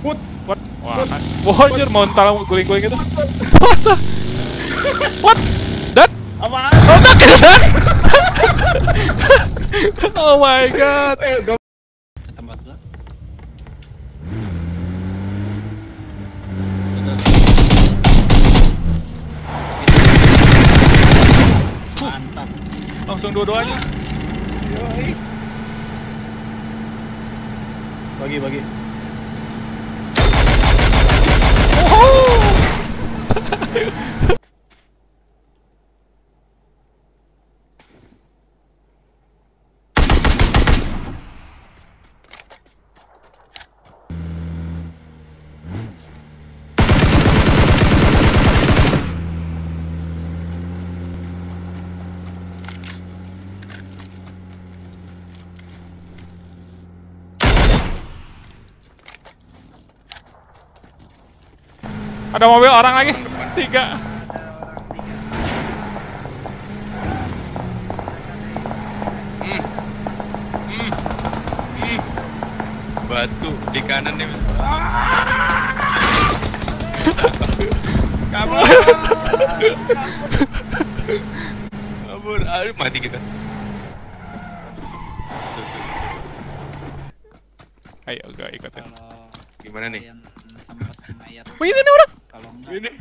What? What? Wah, wah, anjir mau entar guling-guling gitu. What the? What? Dan? Apaan? Oh, tak dan? Oh my god. Tempat gua. Mantap. Langsung dua-duanya. Bagi. Ada mobil orang lagi. 3. Batu di kanan nih. Kabur. Kabur. Aduh, mati kita. Ayo, gak ikutin. Kalau Gimana nih? kalian sempat mayat, Wih, ini orang. kalau enggak Ini.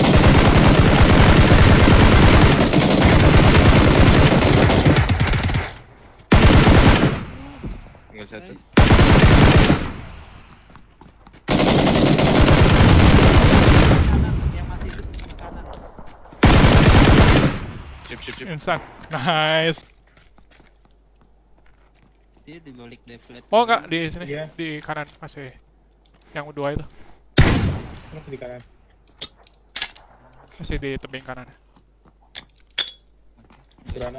Tinggal satu. kanan yang masih hidup ke kanan. Sip. Instan. Nice. Dia di balik deflate. Oh enggak, di sini. Iya. Di kanan masih. Yang dua itu. Masih di kanan. Masih di tebing kanan. Granat.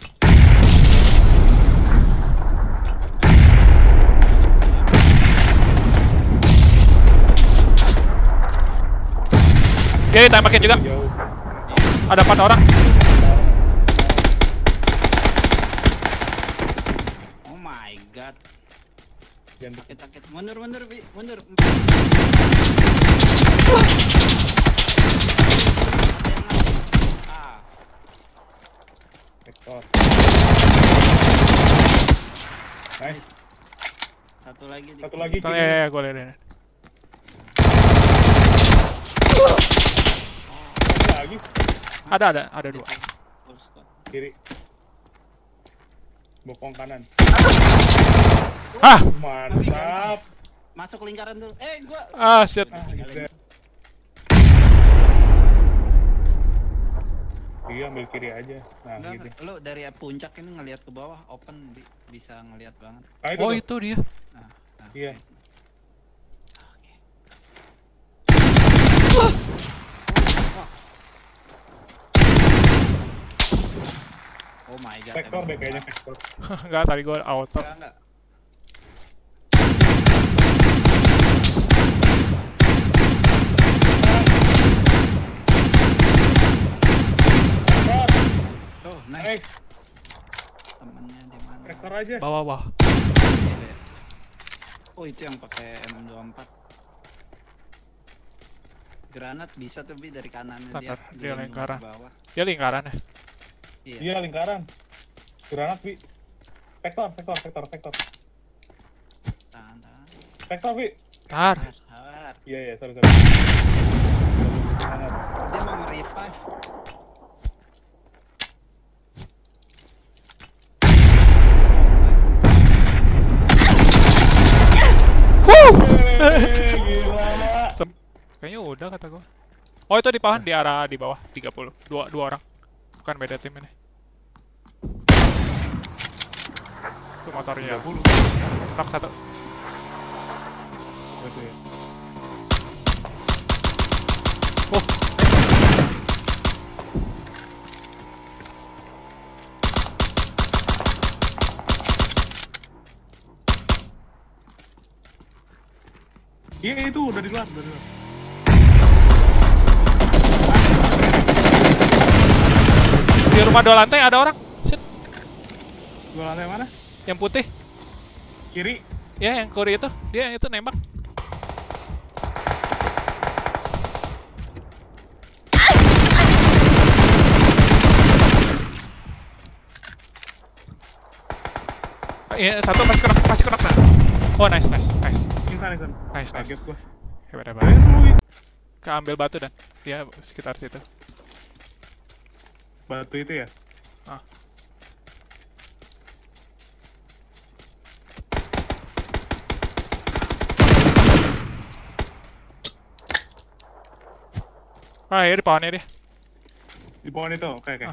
Dia ditembakin juga. Jauh. Ada 4 orang. Oh my god. Jangan Sakit. Mundur, Bi. Mundur. Ah, vektor. Nice. satu lagi. Satu lagi. Ya, gue lihat. Satu lagi. Ada 2. Full squad. Kiri. Bokong kanan. Ah, Mantap. Masuk lingkaran tuh. Gua. shit. Gitu. Iya, ambil kiri aja. Nah, Enggak, gitu. lu dari puncak ini ngelihat ke bawah, open bisa ngelihat banget. Ah, Oh, tuh. itu dia. Nah, Iya. oke. Oh my god. Vektor deh kayaknya vektor. Enggak, tadi gue auto. Enggak. Vektor. Oh, nice. Nice. Temennya di mana? Vektor aja. Bawah. Oh, itu yang pakai M24. Granat bisa tuh Bi dari kanannya dia. Tar, dia gelinding lingkaran. ke bawah. Dia lingkaran ya. Iya. Iya, lingkaran. Granat, Bi. Vektor. Tahan. Vektor, Bi. Tar. Sabar. Iya, sorry. Dia mau nge-revive. Gila. Kayaknya udah kata gue. Oh, itu di pahan di arah di bawah 30. Dua orang. Bukan beda tim ini. Itu motornya. Knock 1. Gitu ya. Oh. Iya, itu udah di luar. Di rumah 2 lantai ada orang. Shit. 2 lantai mana? Yang putih. Kiri. Ya, yang kuri itu. Dia yang itu nembak. satu masih kena. Oh nice. Insan. Nice. Kaget gua. Hebat. Aduh, Keambil batu dan dia sekitar situ. batu itu ya? Ah. Ya di pohonnya dia. Di pohon itu, oke. Ah.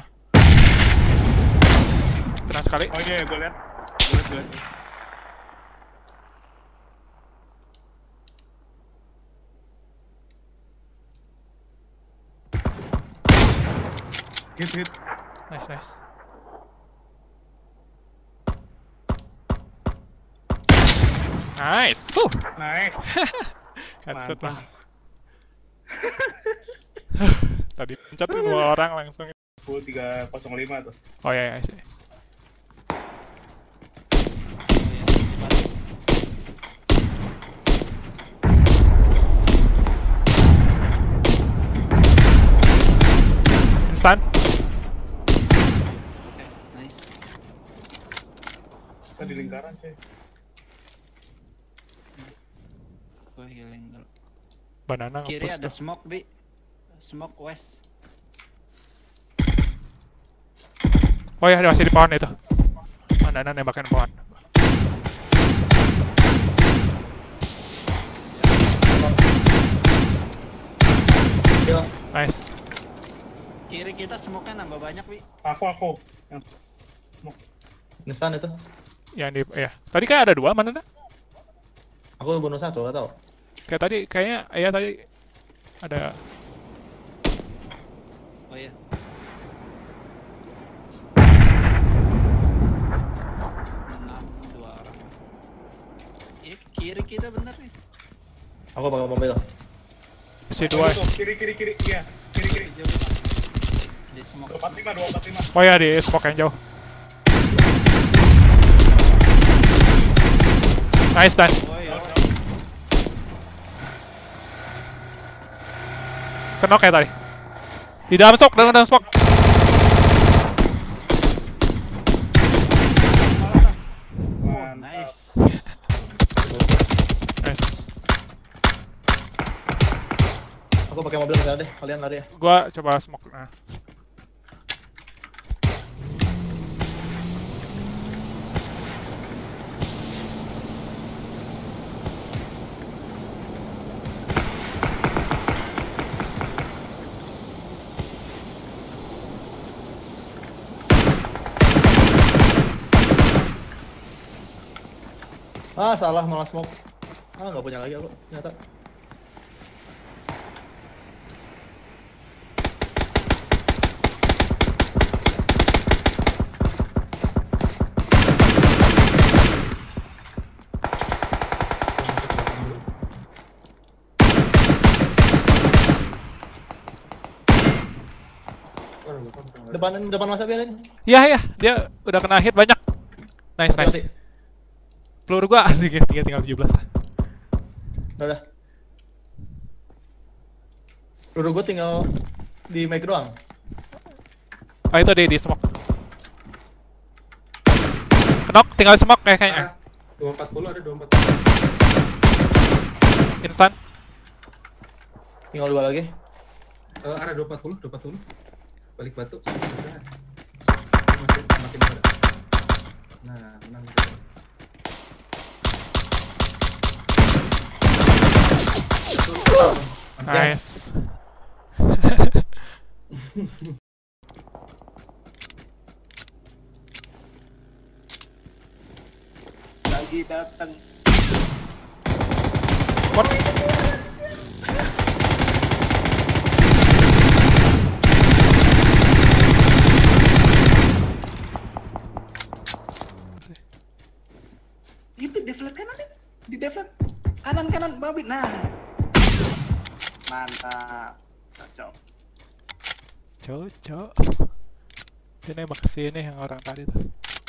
Kena sekali. Oh iya, gue liat. Hit. Nice. Nice. Nice. Headshot Mantap. lah. Tadi pencet 2 orang langsung. 305 tuh. Oh iya. Instan. Nice. Kita di lingkaran cuy. Gue healing dulu. Banana Kiri nge-push ada tuh. smoke, Bi. Smoke west. Oh iya, dia masih di pohon itu. Banana nembakin pohon. Nice. Kiri kita smoke-nya nambah banyak, Bi. Aku. Yang Ngestan itu. Yang di ya. Tadi kayak ada 2, mana dah? Aku bunuh 1, gak tau. Kayak tadi kayaknya tadi ada. Oh iya. Enam, 2 orang. Ini kiri kita bener nih. Aku pakai mobil. Si 2. tuh, kiri. Iya, kiri. Jauh. Di smoke. 245. Oh ya, di smoke yang jauh. Nice dan. Oh iya. Kenok ya tadi. Di dalam smoke, dalam smoke. Mantap. Nice. Nice. Aku pakai mobil enggak deh, kalian lari ya. Gua coba smoke. Nah. Salah malah smoke. Nggak punya lagi aku, ternyata. Depan masa biarin. Iya, dia udah kena hit banyak. Nice. Peluru gua tinggal 17 lah. Udah. Peluru gua tinggal di mic doang. Oh itu di smoke. Kenok, tinggal smoke kayaknya. 240 ada 240. Instan. Tinggal 2 lagi. Ada 240. Balik batu. Makin ada. Nah, menang. Nice. Lagi datang. What? Itu deflate kanan nih. Di deflate. Kanan babi. Nah. Mantap. Cocok. Dia nembak kesini yang orang tadi tuh.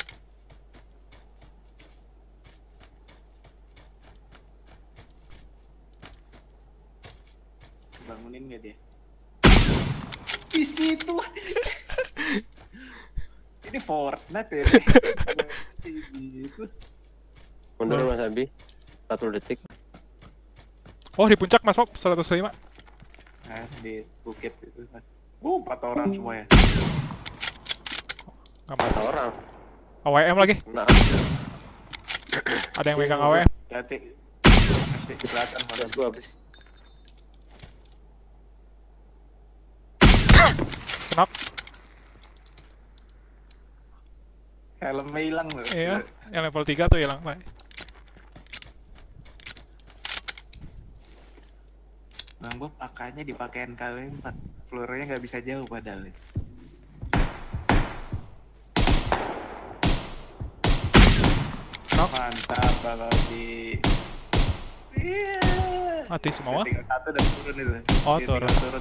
Bangunin nggak dia? Di situ. Ini Fortnite ya. Gitu. Mundur Mas Abi. 40 detik. Oh, di puncak Mas Pop 105. Nah, di bukit itu mas. 4 orang semua ya. Nggak 4 matas. orang. AWM lagi. Nah, Ada yang megang AWM. Hati. Masih kelihatan mana. gas gua habis. Knock. Helmnya hilang loh. Iya, yang level 3 tuh hilang, Pak. Bang Bob, AK-nya dipakein kali 4. Pelurunya nggak bisa jauh padahal. Knock. Mantap kalau di. Iya. Mati semua. Tinggal satu dan turun itu. Oh, Dia tinggal turun.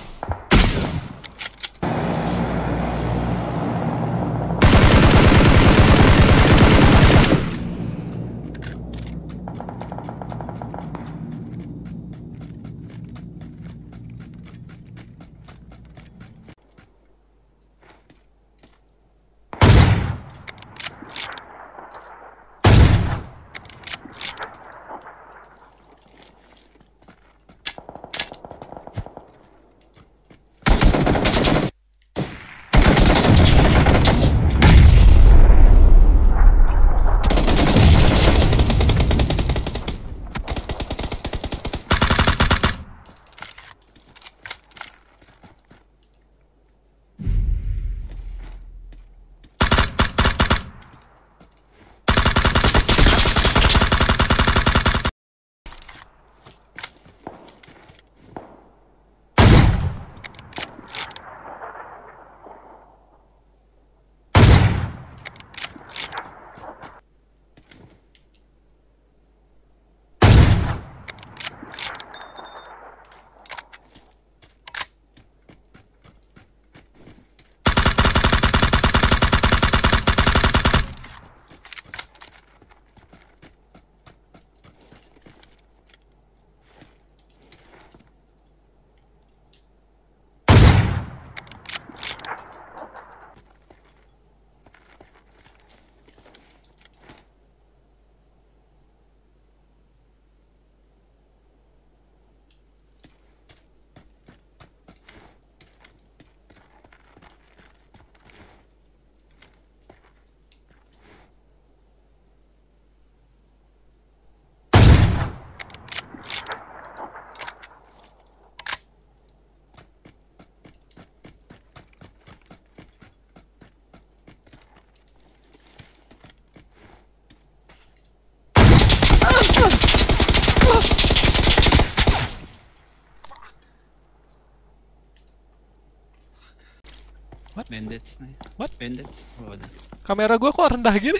What? Bandage nih. What? Bandage. Oh, udah. Kamera gua kok rendah gini?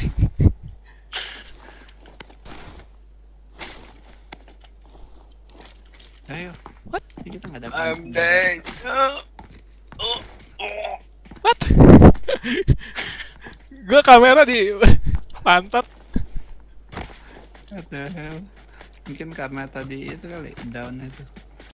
Ayo. What? Ini kita nggak ada. I'm dead. What? Gua kamera di pantat. What the hell? Mungkin karena tadi itu kali down itu.